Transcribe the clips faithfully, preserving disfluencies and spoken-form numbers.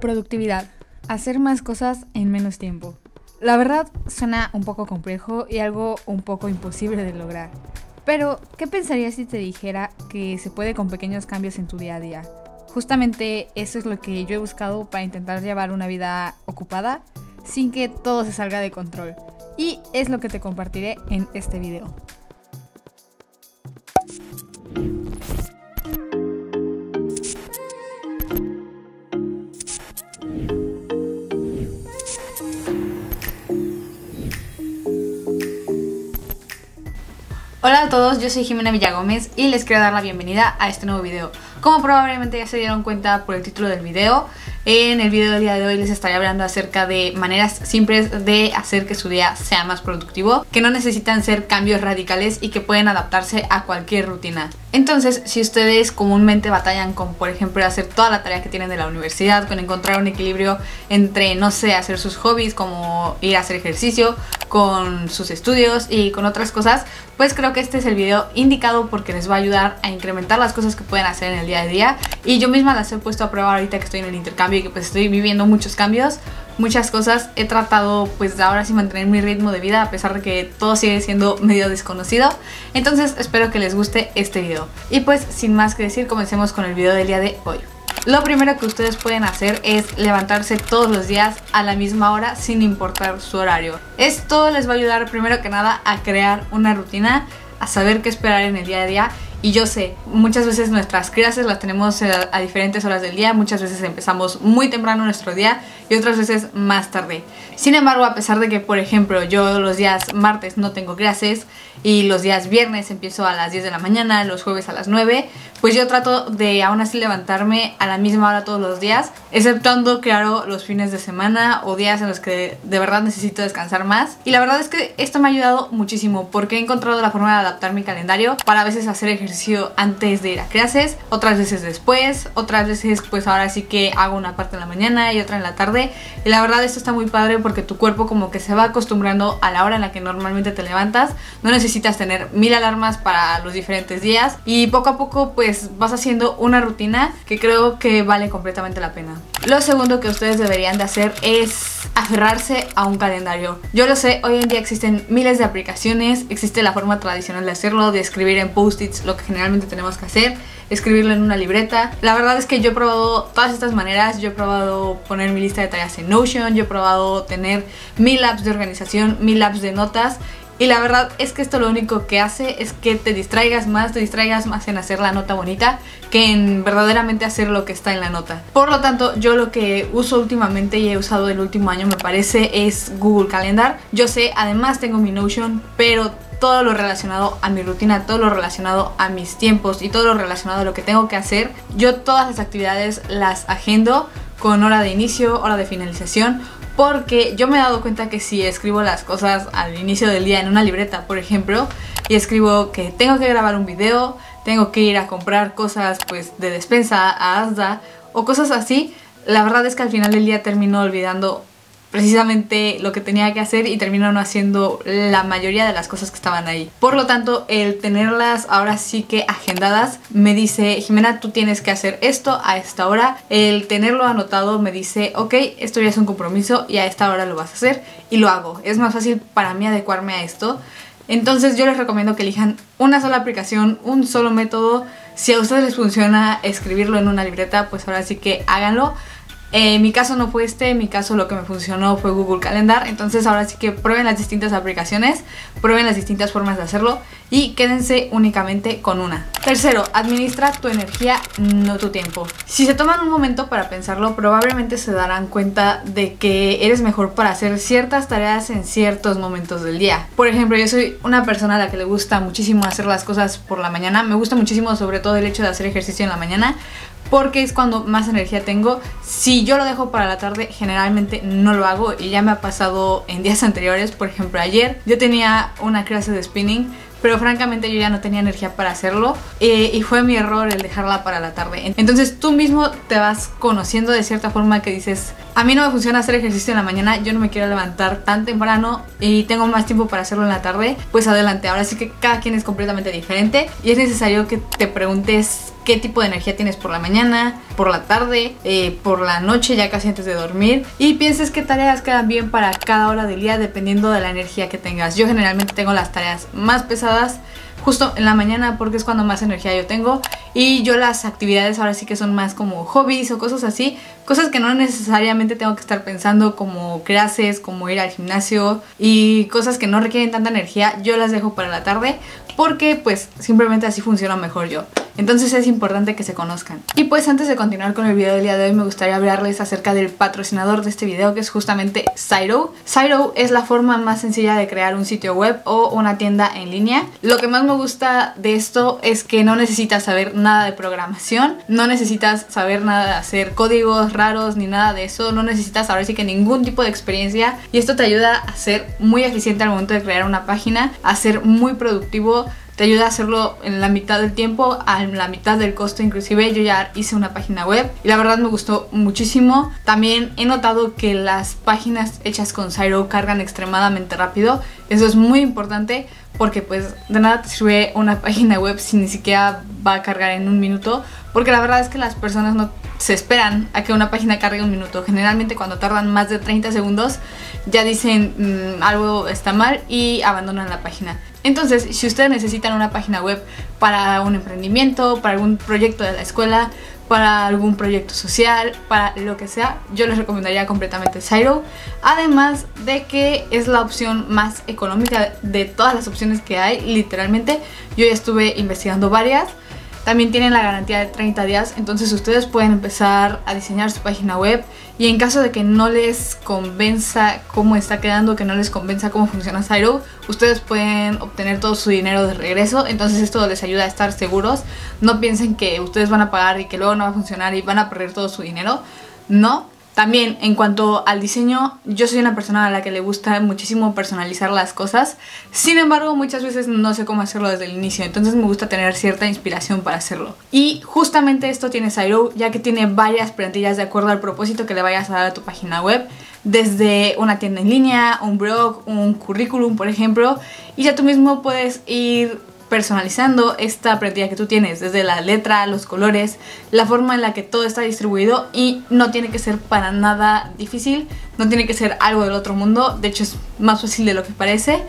Productividad. Hacer más cosas en menos tiempo. La verdad suena un poco complejo y algo un poco imposible de lograr. Pero, ¿qué pensarías si te dijera que se puede con pequeños cambios en tu día a día? Justamente eso es lo que yo he buscado para intentar llevar una vida ocupada sin que todo se salga de control. Y es lo que te compartiré en este video. Hola a todos, yo soy Jimena Villagómez y les quiero dar la bienvenida a este nuevo video. Como probablemente ya se dieron cuenta por el título del video, en el video del día de hoy les estaré hablando acerca de maneras simples de hacer que su día sea más productivo, que no necesitan ser cambios radicales y que pueden adaptarse a cualquier rutina. Entonces, si ustedes comúnmente batallan con, por ejemplo, hacer toda la tarea que tienen de la universidad, con encontrar un equilibrio entre, no sé, hacer sus hobbies como ir a hacer ejercicio, con sus estudios y con otras cosas, pues creo que este es el video indicado porque les va a ayudar a incrementar las cosas que pueden hacer en el día a día. Y yo misma las he puesto a prueba ahorita que estoy en el intercambio y que pues estoy viviendo muchos cambios, muchas cosas. He tratado pues de ahora sí mantener mi ritmo de vida a pesar de que todo sigue siendo medio desconocido. Entonces espero que les guste este video. Y pues sin más que decir, comencemos con el video del día de hoy. Lo primero que ustedes pueden hacer es levantarse todos los días a la misma hora sin importar su horario. Esto les va a ayudar primero que nada a crear una rutina, a saber qué esperar en el día a día. Y yo sé, muchas veces nuestras clases las tenemos a, a diferentes horas del día, muchas veces empezamos muy temprano nuestro día y otras veces más tarde. Sin embargo, a pesar de que, por ejemplo, yo los días martes no tengo clases y los días viernes empiezo a las diez de la mañana, los jueves a las nueve, pues yo trato de aún así levantarme a la misma hora todos los días, exceptuando, claro, los fines de semana o días en los que de verdad necesito descansar más. Y la verdad es que esto me ha ayudado muchísimo porque he encontrado la forma de adaptar mi calendario para a veces hacer ejercicio antes de ir a clases, otras veces después, otras veces pues ahora sí que hago una parte en la mañana y otra en la tarde. Y la verdad esto está muy padre porque tu cuerpo como que se va acostumbrando a la hora en la que normalmente te levantas. No necesitas tener mil alarmas para los diferentes días y poco a poco pues vas haciendo una rutina que creo que vale completamente la pena. Lo segundo que ustedes deberían de hacer es aferrarse a un calendario. Yo lo sé, hoy en día existen miles de aplicaciones, existe la forma tradicional de hacerlo, de escribir en post-its lo que generalmente tenemos que hacer, escribirlo en una libreta. La verdad es que yo he probado todas estas maneras, yo he probado poner mi lista de tareas en Notion, yo he probado tener mil apps de organización, mil apps de notas. Y la verdad es que esto lo único que hace es que te distraigas más, te distraigas más en hacer la nota bonita que en verdaderamente hacer lo que está en la nota. Por lo tanto, yo lo que uso últimamente y he usado el último año me parece es Google Calendar. Yo sé, además tengo mi Notion, pero todo lo relacionado a mi rutina, todo lo relacionado a mis tiempos y todo lo relacionado a lo que tengo que hacer, yo todas las actividades las agendo con hora de inicio, hora de finalización. Porque yo me he dado cuenta que si escribo las cosas al inicio del día en una libreta, por ejemplo, y escribo que tengo que grabar un video, tengo que ir a comprar cosas pues de despensa a Asda o cosas así, la verdad es que al final del día termino olvidando precisamente lo que tenía que hacer y termino no haciendo la mayoría de las cosas que estaban ahí. Por lo tanto, el tenerlas ahora sí que agendadas me dice, Jimena, tú tienes que hacer esto a esta hora. El tenerlo anotado me dice, ok, esto ya es un compromiso y a esta hora lo vas a hacer, y lo hago. Es más fácil para mí adecuarme a esto. Entonces yo les recomiendo que elijan una sola aplicación, un solo método. Si a ustedes les funciona escribirlo en una libreta, pues ahora sí que háganlo. En eh, mi caso no fue este, en mi caso lo que me funcionó fue Google Calendar. Entonces ahora sí que prueben las distintas aplicaciones, prueben las distintas formas de hacerlo y quédense únicamente con una. Tercero, administra tu energía, no tu tiempo. Si se toman un momento para pensarlo, probablemente se darán cuenta de que eres mejor para hacer ciertas tareas en ciertos momentos del día. Por ejemplo, yo soy una persona a la que le gusta muchísimo hacer las cosas por la mañana. Me gusta muchísimo sobre todo el hecho de hacer ejercicio en la mañana, porque es cuando más energía tengo. Si yo lo dejo para la tarde, generalmente no lo hago y ya me ha pasado en días anteriores. Por ejemplo, ayer yo tenía una clase de spinning, pero francamente yo ya no tenía energía para hacerlo eh, y fue mi error el dejarla para la tarde. Entonces tú mismo te vas conociendo de cierta forma que dices, a mí no me funciona hacer ejercicio en la mañana, yo no me quiero levantar tan temprano y tengo más tiempo para hacerlo en la tarde, pues adelante. Ahora sí que cada quien es completamente diferente y es necesario que te preguntes qué tipo de energía tienes por la mañana, por la tarde, eh, por la noche, ya casi antes de dormir, y pienses qué tareas quedan bien para cada hora del día dependiendo de la energía que tengas. Yo generalmente tengo las tareas más pesadas justo en la mañana porque es cuando más energía yo tengo, y yo las actividades ahora sí que son más como hobbies o cosas así, cosas que no necesariamente tengo que estar pensando, como clases, como ir al gimnasio y cosas que no requieren tanta energía, yo las dejo para la tarde porque pues simplemente así funciona mejor yo. Entonces es importante que se conozcan. Y pues antes de continuar con el video del día de hoy me gustaría hablarles acerca del patrocinador de este video, que es justamente Zyro. Zyro es la forma más sencilla de crear un sitio web o una tienda en línea. Lo que más me gusta de esto es que no necesitas saber nada de programación, no necesitas saber nada de hacer códigos raros ni nada de eso, no necesitas ahora sí que ningún tipo de experiencia, y esto te ayuda a ser muy eficiente al momento de crear una página, a ser muy productivo. Te ayuda a hacerlo en la mitad del tiempo, a la mitad del costo inclusive. Yo ya hice una página web y la verdad me gustó muchísimo. También he notado que las páginas hechas con Zyro cargan extremadamente rápido. Eso es muy importante porque pues de nada te sirve una página web si ni siquiera va a cargar en un minuto, porque la verdad es que las personas no se esperan a que una página cargue un minuto. Generalmente cuando tardan más de treinta segundos ya dicen mmm, algo está mal y abandonan la página. Entonces, si ustedes necesitan una página web para un emprendimiento, para algún proyecto de la escuela, para algún proyecto social, para lo que sea, yo les recomendaría completamente Zyro. Además de que es la opción más económica de todas las opciones que hay, literalmente. Yo ya estuve investigando varias. También tienen la garantía de treinta días, entonces ustedes pueden empezar a diseñar su página web, y en caso de que no les convenza cómo está quedando, que no les convenza cómo funciona Zyro, ustedes pueden obtener todo su dinero de regreso. Entonces esto les ayuda a estar seguros. No piensen que ustedes van a pagar y que luego no va a funcionar y van a perder todo su dinero. No. También en cuanto al diseño, yo soy una persona a la que le gusta muchísimo personalizar las cosas. Sin embargo, muchas veces no sé cómo hacerlo desde el inicio, entonces me gusta tener cierta inspiración para hacerlo. Y justamente esto tiene Zyro, ya que tiene varias plantillas de acuerdo al propósito que le vayas a dar a tu página web. Desde una tienda en línea, un blog, un currículum, por ejemplo. Y ya tú mismo puedes ir personalizando esta plantilla que tú tienes, desde la letra, los colores, la forma en la que todo está distribuido, y no tiene que ser para nada difícil, no tiene que ser algo del otro mundo. De hecho es más fácil de lo que parece,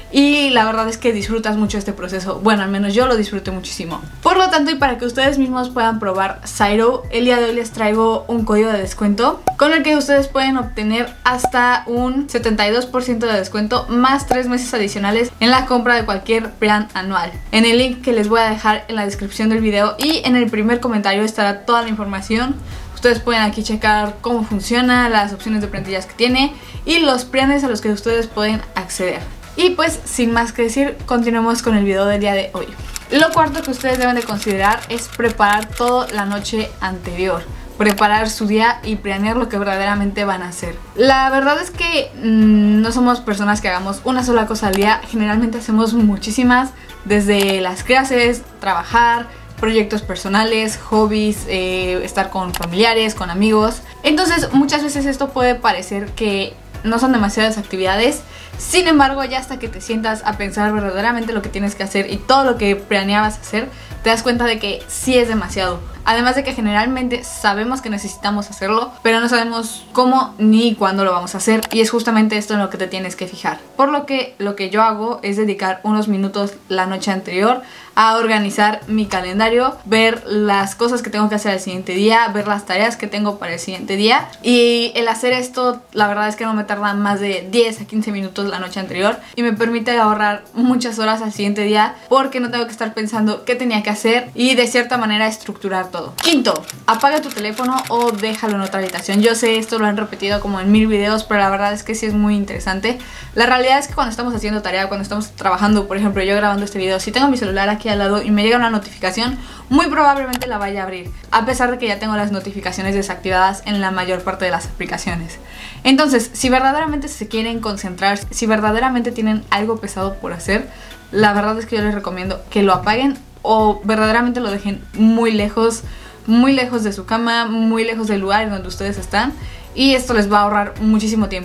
y la verdad es que disfrutas mucho este proceso. Bueno, al menos yo lo disfruté muchísimo. Por lo tanto, y para que ustedes mismos puedan probar Zyro, el día de hoy les traigo un código de descuento con el que ustedes pueden obtener hasta un setenta y dos por ciento de descuento más tres meses adicionales en la compra de cualquier plan anual. En el link que les voy a dejar en la descripción del video y en el primer comentario estará toda la información. Ustedes pueden aquí checar cómo funciona, las opciones de plantillas que tiene y los planes a los que ustedes pueden acceder. Y pues sin más que decir, continuemos con el video del día de hoy. Lo cuarto que ustedes deben de considerar es preparar todo la noche anterior. Preparar su día y planear lo que verdaderamente van a hacer. La verdad es que mmm, no somos personas que hagamos una sola cosa al día. Generalmente hacemos muchísimas, desde las clases, trabajar, proyectos personales, hobbies, eh, estar con familiares, con amigos. Entonces muchas veces esto puede parecer que no son demasiadas actividades. Sin embargo, ya hasta que te sientas a pensar verdaderamente lo que tienes que hacer y todo lo que planeabas hacer, te das cuenta de que sí es demasiado. Además de que generalmente sabemos que necesitamos hacerlo, pero no sabemos cómo ni cuándo lo vamos a hacer, y es justamente esto en lo que te tienes que fijar. Por lo que lo que yo hago es dedicar unos minutos la noche anterior a organizar mi calendario, ver las cosas que tengo que hacer el siguiente día, ver las tareas que tengo para el siguiente día. Y el hacer esto, la verdad es que no me tarda más de diez a quince minutos la noche anterior, y me permite ahorrar muchas horas al siguiente día porque no tengo que estar pensando qué tenía que hacer y de cierta manera estructurar todo. Quinto, apaga tu teléfono o déjalo en otra habitación. Yo sé, esto lo han repetido como en mil videos, pero la verdad es que sí es muy interesante. La realidad es que cuando estamos haciendo tarea, cuando estamos trabajando, por ejemplo yo grabando este video, si tengo mi celular aquí al lado y me llega una notificación, muy probablemente la vaya a abrir, a pesar de que ya tengo las notificaciones desactivadas en la mayor parte de las aplicaciones. Entonces, si verdaderamente se quieren concentrar, si verdaderamente tienen algo pesado por hacer, la verdad es que yo les recomiendo que lo apaguen o verdaderamente lo dejen muy lejos, muy lejos de su cama, muy lejos del lugar en donde ustedes están, y esto les va a ahorrar muchísimo tiempo.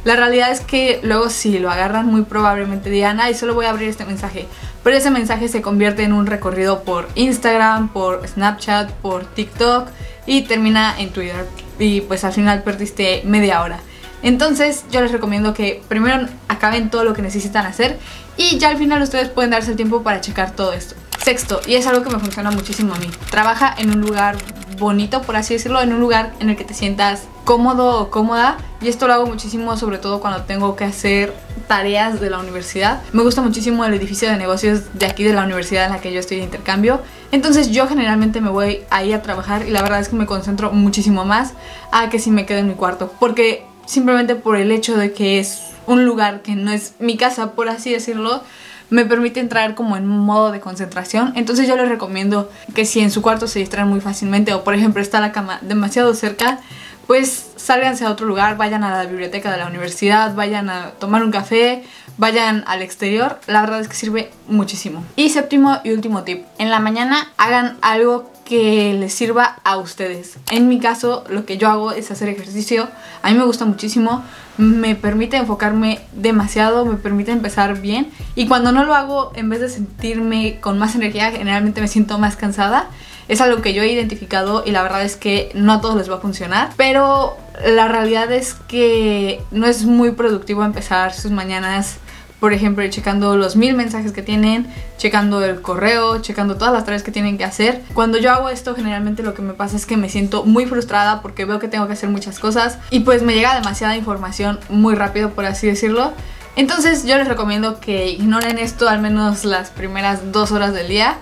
La realidad es que luego si lo agarran muy probablemente digan, ay, solo voy a abrir este mensaje, pero ese mensaje se convierte en un recorrido por Instagram, por Snapchat, por TikTok y termina en Twitter y pues al final perdiste media hora. Entonces yo les recomiendo que primero acaben todo lo que necesitan hacer y ya al final ustedes pueden darse el tiempo para checar todo esto. Sexto, y es algo que me funciona muchísimo a mí, trabaja en un lugar bonito, por así decirlo, en un lugar en el que te sientas cómodo o cómoda, y esto lo hago muchísimo sobre todo cuando tengo que hacer tareas de la universidad. Me gusta muchísimo el edificio de negocios de aquí de la universidad en la que yo estoy de intercambio, entonces yo generalmente me voy ahí a trabajar y la verdad es que me concentro muchísimo más a que si me quedo en mi cuarto, porque simplemente por el hecho de que es un lugar que no es mi casa, por así decirlo, me permite entrar como en un modo de concentración. Entonces yo les recomiendo que si en su cuarto se distraen muy fácilmente o por ejemplo está la cama demasiado cerca, pues sálganse a otro lugar, vayan a la biblioteca de la universidad, vayan a tomar un café, vayan al exterior. La verdad es que sirve muchísimo. Y séptimo y último tip, en la mañana hagan algo que les sirva a ustedes. En mi caso lo que yo hago es hacer ejercicio. A mí me gusta muchísimo, me permite enfocarme demasiado, me permite empezar bien, y cuando no lo hago, en vez de sentirme con más energía, generalmente me siento más cansada. Es algo que yo he identificado y la verdad es que no a todos les va a funcionar, pero la realidad es que no es muy productivo empezar sus mañanas, por ejemplo, checando los mil mensajes que tienen, checando el correo, checando todas las tareas que tienen que hacer. Cuando yo hago esto, generalmente lo que me pasa es que me siento muy frustrada porque veo que tengo que hacer muchas cosas y pues me llega demasiada información muy rápido, por así decirlo. Entonces yo les recomiendo que ignoren esto al menos las primeras dos horas del día.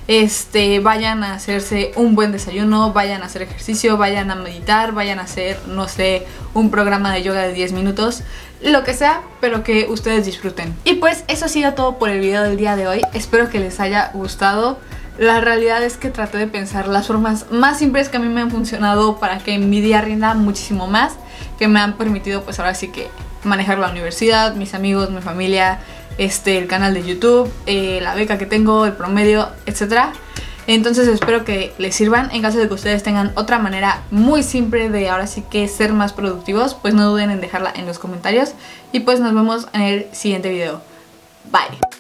Este, vayan a hacerse un buen desayuno, vayan a hacer ejercicio, vayan a meditar, vayan a hacer, no sé, un programa de yoga de diez minutos, lo que sea, pero que ustedes disfruten. Y pues eso ha sido todo por el video del día de hoy. Espero que les haya gustado. La realidad es que traté de pensar las formas más simples que a mí me han funcionado para que mi día rinda muchísimo más, que me han permitido pues ahora sí que manejar la universidad, mis amigos, mi familia, este, el canal de YouTube, eh, la beca que tengo, el promedio, etcétera. Entonces espero que les sirvan. En caso de que ustedes tengan otra manera muy simple de ahora sí que ser más productivos, pues no duden en dejarla en los comentarios. Y pues nos vemos en el siguiente video. Bye.